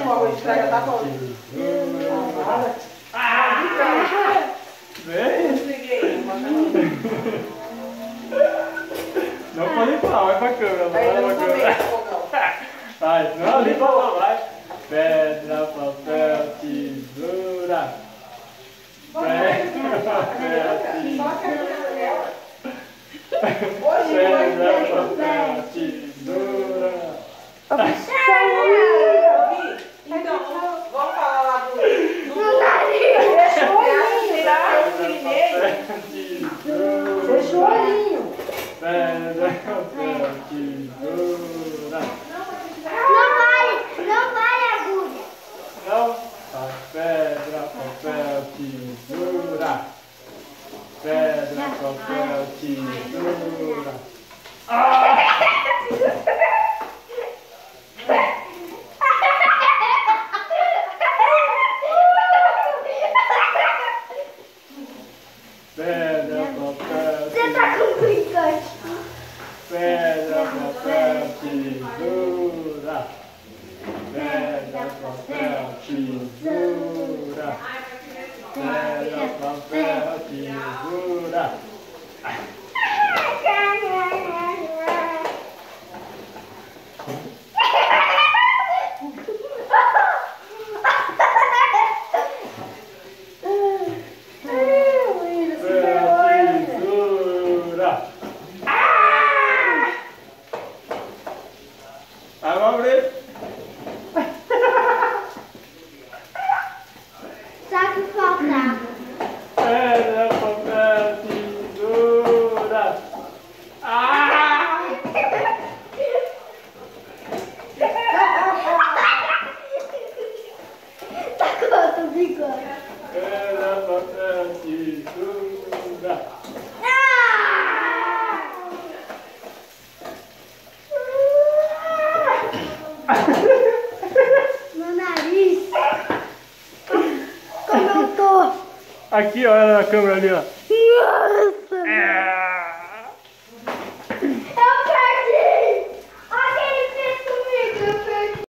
o arroz de frega tá bom. Vem. Não pode falar, vai pra câmera. Aí Vai não pra também, câmera. fogão. Vai, não, limpa lá, vai. Pedra, papel, tesoura. Pedra, papel, tesoura. Pedra, papel, tesoura. Então, vamos falar lá do nariz. Deixa o olhinho, tá? Deixa o olhinho. Pedra, papel, tesoura. Não vai agulha. Não? Tá. Pedra, papel, tesoura. Pedra, papel, tesoura. Pedra, papel, Você tá com brincante. pedra, papel, tesoura. Pedra, papel, tesoura. Pedra, papel, tesoura. Tesoura. Vai, vamos abrir. Sabe o que faltar? Pedra, papel, tesoura. Tá com outro bigode. Pedra, papel, tesoura. Meu nariz. Como eu tô? Aqui, olha na câmera ali, ó. Nossa. É.